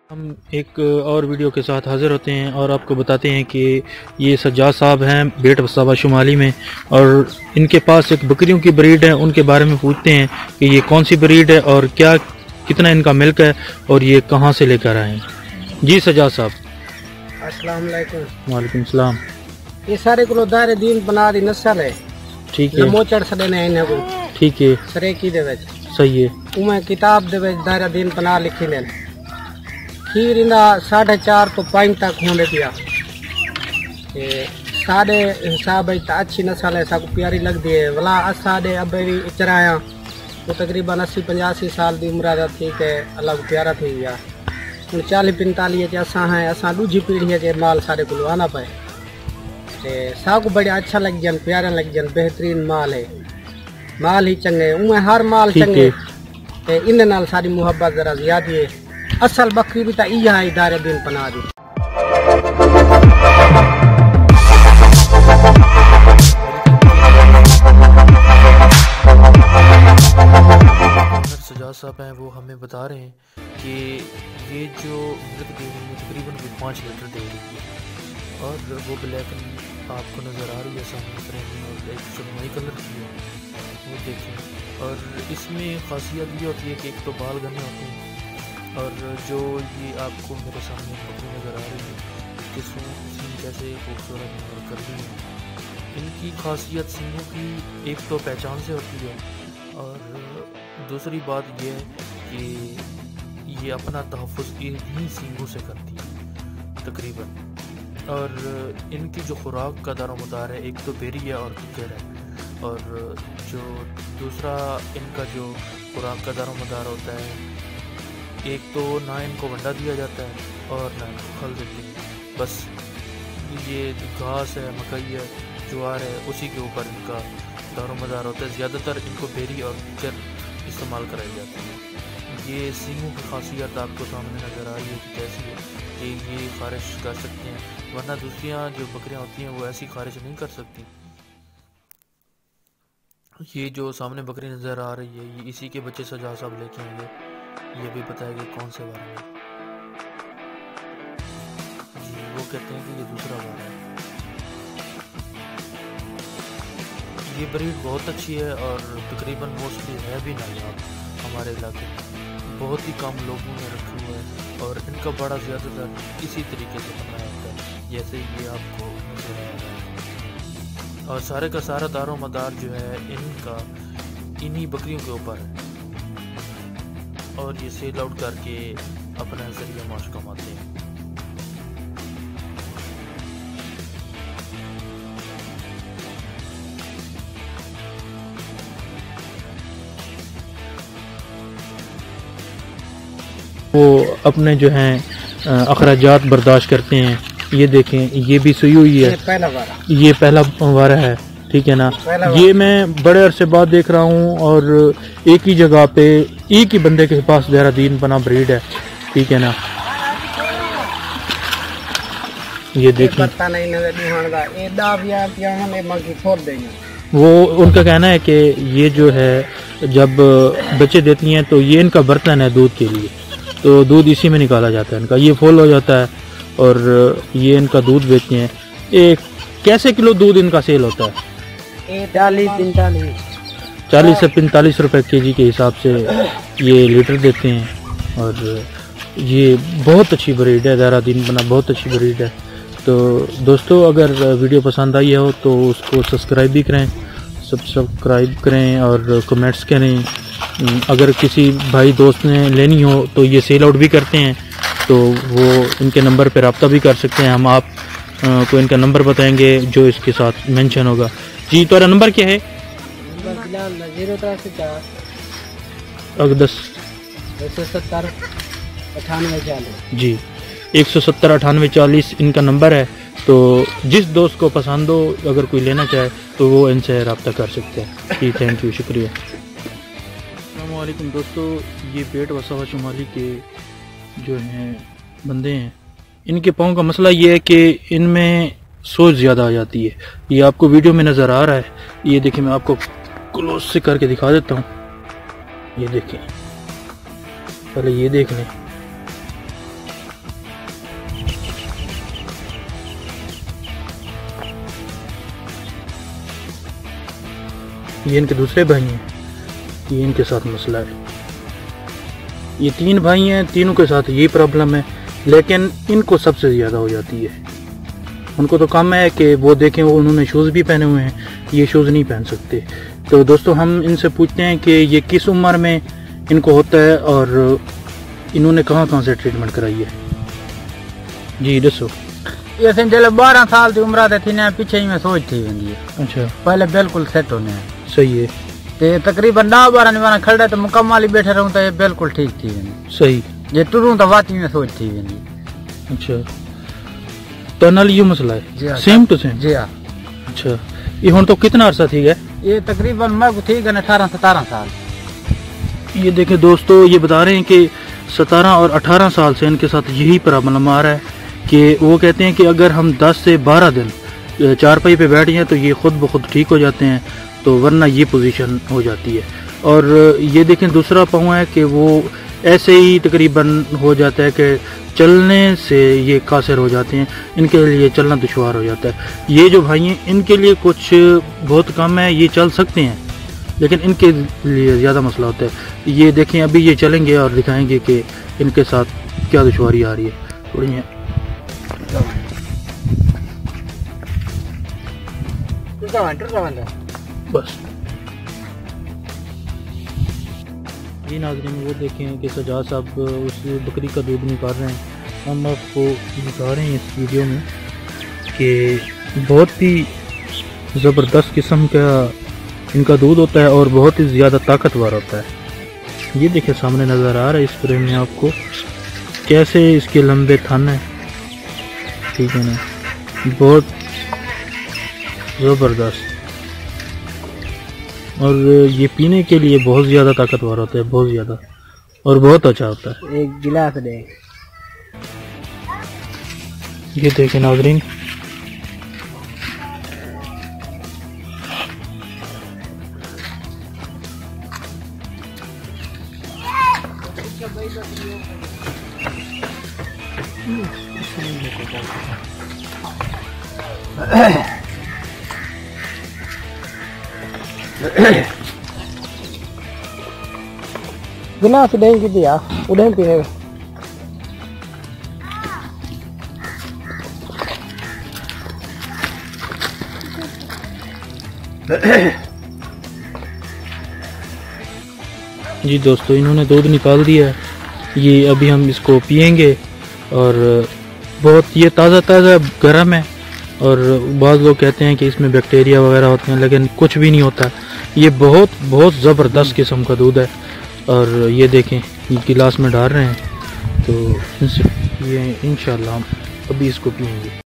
हम एक और वीडियो के साथ हाज़िर होते हैं और आपको बताते हैं कि ये सज्जाद साहब हैं बेट वसावा शुमाली में, और इनके पास एक बकरियों की ब्रीड है। उनके बारे में पूछते हैं कि ये कौन सी ब्रीड है और क्या कितना इनका मिल्क है और ये कहाँ से लेकर आए हैं। जी सज्जाद साहब, अस्सलाम वालेकुम। वालेकुम सलाम। ये सारे को दायरे दीन बना दी नस्ल है। ठीक है, मोचड़ सदे ने इन्हें को ठीक है, सरेकी दे विच सही है। उमें किताब दे विच दायरा दीन बना लिखी ने खीर इंदा 4.5 तो 5 तक होने दिया। साढ़े हिसाब अच्छी नस्ल है, सबको प्यारी लगती है। वाला असाडे अबे भी चराया तो तकरीबन 80-85 साल की उम्र का ठीक है, अलग प्यारा थी गया। 40-45 असा है, असा दूजी पीढ़ी के माल सारे को आना पे सबको बड़े अच्छा लग जान, प्यारा लग जान। बेहतरीन माल है, माल ही चंगे उमें हर माल चंगे। इन नाल सारी मुहब्बत जरा ज्यादा है। असल बकरी भी तो इहा है दायरे दिन पना दी। सज्जाद साहब हैं, वो हमें बता रहे हैं कि ये जो मिल्क दे रही है तकरीबन 5 लीटर दे रही है, और वो ब्लैक आपको नज़र आ रही है सामने फ्रेम में, और एक सुरमई कलर की है वो देखें। और इसमें खासियत ये होती है कि एक तो बाल घने होते हैं, और जो ये आपको मेरे सामने बकरी नज़र आ रही है इसके सूंड कैसे खूबसूरत और करती है। इनकी खासियत सींगों की एक तो पहचान से होती है, और दूसरी बात यह है कि ये अपना तहफ़्फ़ुज़ इन्हीं सींगों से करती है तकरीबन। और इनकी जो खुराक का दारोमदार है, एक तो बेरी है और किकर है, और जो दूसरा इनका जो खुराक का दारोमदार होता है, एक तो ना इनको वंडा दिया जाता है और ना इनको खल देते हैं। बस ये घास है, मकई है, ज्वार है, उसी के ऊपर इनका दारोमदार होता है। ज़्यादातर इनको बेरी और किकर इस्तेमाल कराई जाती है। ये सींगों की खासियत आपको सामने नज़र आ रही है कि कैसी है कि ये खारिश कर सकते हैं, वरना दूसरियाँ जो बकरियाँ होती हैं वो ऐसी खारिश नहीं कर सकती। ये जो सामने बकरी नज़र आ रही है ये इसी के बच्चे सज्जाद साहब लेके आएंगे। ये भी बताएगा कौन से बार में। जी वो कहते हैं कि ये दूसरा बार है। ये ब्रीड बहुत अच्छी है और तकरीबन मोस्टली है भी नायाब हमारे इलाके में, बहुत ही कम लोगों ने रखी हुआ है, और इनका बड़ा ज़्यादातर इसी तरीके से बनाया होता है जैसे ये आपको नजर आ रहा है। और सारे का सारा दारो मदार जो है इनका इन्हीं बकरियों के ऊपर है, और ये सेल आउट करके अपना जरिया माश कमाते हैं। वो अपने जो हैं अखराजात बर्दाश्त करते हैं। ये देखें, ये भी सुई हुई है, ये पहला वारा है, ठीक है ना। ये मैं बड़े अरसे बाद देख रहा हूँ, और एक ही जगह पे एक ही बंदे के पास दायरा दीन बना ब्रीड है, ठीक है ना। ये देखें, वो उनका कहना है कि ये जो है जब बच्चे देती हैं तो ये इनका बर्तन है दूध के लिए, तो दूध इसी में निकाला जाता है इनका। ये फुल हो जाता है और ये इनका दूध बेचते हैं। एक कैसे किलो दूध इनका सेल होता है? 40 से 45 रुपए केजी के हिसाब से ये लीटर देते हैं। और ये बहुत अच्छी ब्रीड है, दायरा दीन बना बहुत अच्छी ब्रीड है। तो दोस्तों, अगर वीडियो पसंद आई हो तो उसको सब्सक्राइब भी करें, करें और कमेंट्स करें। अगर किसी भाई दोस्त ने लेनी हो तो ये सेल आउट भी करते हैं, तो वो इनके नंबर पर रब्ता भी कर सकते हैं। हम आप को इनका नंबर बताएंगे जो इसके साथ मेंशन होगा। जी तुम्हारा नंबर क्या है? 10 जी 170 98 40 इनका नंबर है। तो जिस दोस्त को पसंद हो, अगर कोई लेना चाहे तो वो इनसे रब्ता कर सकते हैं। जी थैंक यू, शुक्रिया। अस्सलाम वालेकुम दोस्तों, ये बेट वसावा शुमाली के जो हैं बंदे हैं, इनके पाँव का मसला ये है कि इनमें सोच ज़्यादा आ जाती है। ये आपको वीडियो में नज़र आ रहा है। ये देखिए, मैं आपको क्लोज से करके दिखा देता हूँ। ये देखें, पहले ये देख लें, ये इनके दूसरे भाई हैं, ये इनके साथ मसला है। ये 3 भाई हैं, तीनों के साथ यही प्रॉब्लम है, लेकिन इनको सबसे ज़्यादा हो जाती है। उनको तो कम है कि वो देखें, वो उन्होंने शूज़ भी पहने हुए हैं, ये शूज़ नहीं पहन सकते। तो दोस्तों हम इनसे पूछते हैं कि ये किस उम्र में इनको होता है और इन्होंने कहाँ से ट्रीटमेंट कराई है। जी दसो। ये जब 12 साल की उम्र थी ना, पीछे ही में सोच थी वेंदी। अच्छा, पहले बिल्कुल सेट होने सही है। ते तकरीबन 10-12 खड़ा तो मुकम्मल ही बैठे रहूं तो ये बिल्कुल ठीक थी वेंदी। सही। जे टुरूं तो वाती में सोच थी वेंदी। अच्छा, तो नाल ये मसला है सेम टू सेम। जी हाँ। अच्छा, ये हुन तो कितना अरसा थी गया? ये तकरीबन मैं ठीक है 18-17 साल। ये देखें दोस्तों, ये बता रहे हैं कि 17 और 18 साल से इनके साथ यही प्रॉब्लम आ रहा है कि वो कहते हैं कि अगर हम 10 से 12 दिन चारपाई पे बैठ जाएं तो ये खुद ब खुद ठीक हो जाते हैं, तो वरना ये पोजीशन हो जाती है। और ये देखें दूसरा पाँव है कि वो ऐसे ही तकरीबन हो जाता है कि चलने से ये कासिर हो जाते हैं, इनके लिए चलना दुश्वार हो जाता है। ये जो भाई हैं इनके लिए कुछ बहुत कम है, ये चल सकते हैं, लेकिन इनके लिए ज़्यादा मसला होता है। ये देखें अभी ये चलेंगे और दिखाएंगे कि इनके साथ क्या दुश्वारी आ रही है। थोड़ी है बस। ये नाज़रीन वो देखें कि सजाद साहब उस बकरी का दूध निकाल रहे हैं। हम आपको दिखा रहे हैं इस वीडियो में कि बहुत ही ज़बरदस्त किस्म का इनका दूध होता है और बहुत ही ज़्यादा ताकतवर होता है। ये देखें सामने नज़र आ रहा है इस फ्रेम में आपको कैसे इसके लंबे थन हैं, ठीक है ना, बहुत ज़बरदस्त। और ये पीने के लिए बहुत ज़्यादा ताकतवर होता है, बहुत ज़्यादा, और बहुत अच्छा होता है। एक गिलास दे। ये देखें नाज़रीन, गिलास दे की दिया उड़े पीने। जी दोस्तों, इन्होंने दूध निकाल दिया है, ये अभी हम इसको पिएंगे। और बहुत ये ताज़ा गर्म है, और बाज़ लोग कहते हैं कि इसमें बैक्टीरिया वगैरह होते हैं, लेकिन कुछ भी नहीं होता। ये बहुत ज़बरदस्त किस्म का दूध है। और ये देखें ये गिलास में डाल रहे हैं, तो ये इंशाल्लाह हम अभी इसको पिएंगे।